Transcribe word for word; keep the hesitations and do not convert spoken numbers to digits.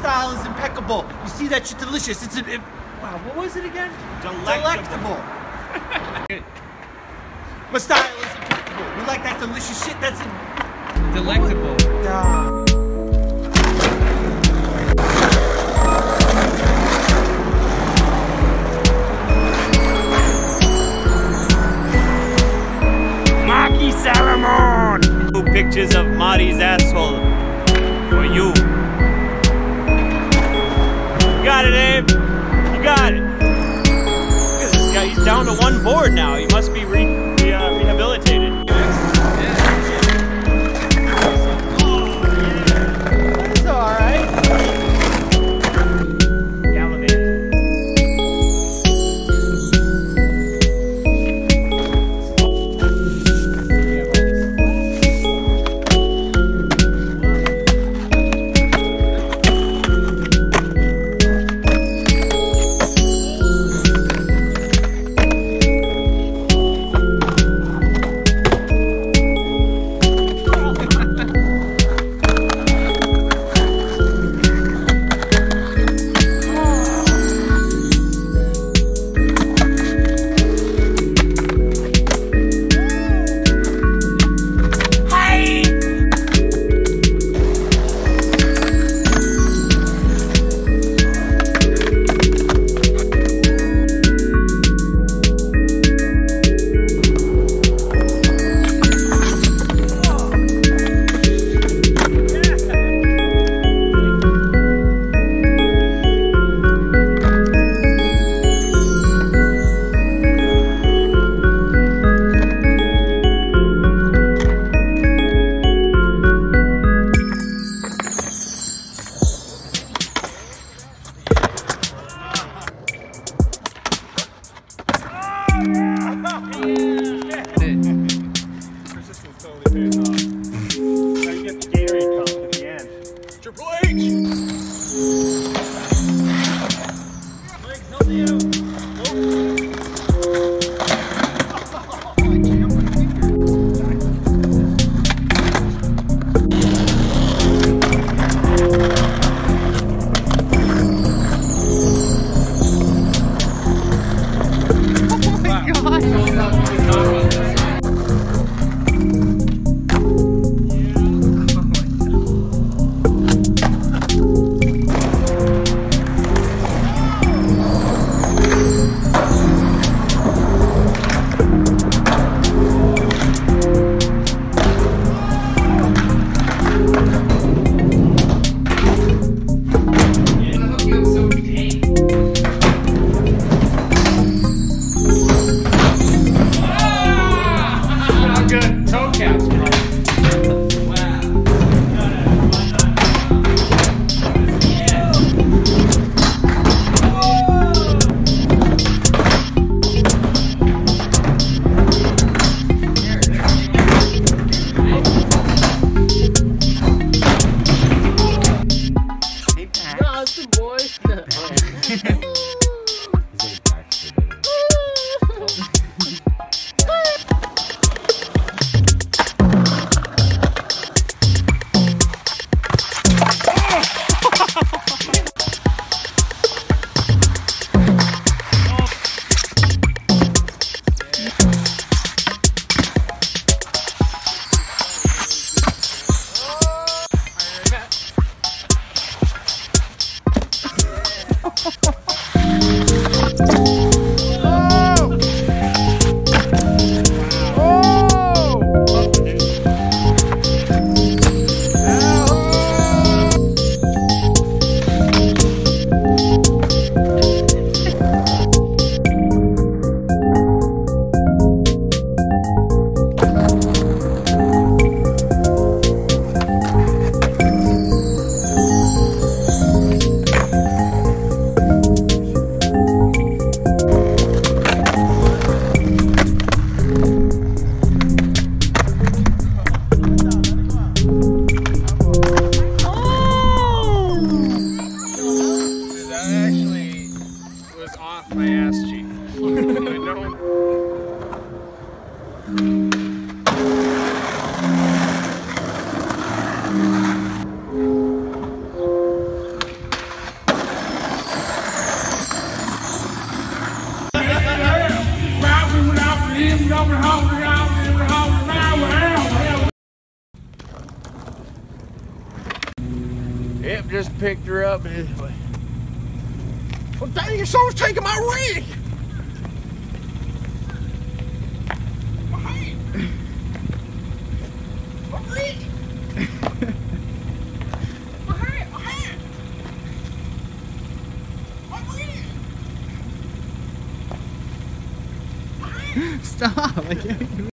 style is impeccable. You see that shit delicious. It's an, it, wow, what was it again? Delectable. Delectable. My style is impeccable. We like that delicious shit. That's in, Delectable. uh, Marky Salomon! Two pictures of Marty's asshole for you. You got it, Abe. You got it. Look at this guy. He's down to one board now. He must be re re uh, rehabilitated. that's all right. Persistence totally pays off. Now you get the Gatorade cup at the end. Triple H! Mike, help me out. truck just picked her up. Well, dang, someone's taking my rig. My hand. My rig. My hand. My hand. My rig. My hand. Stop! I can't.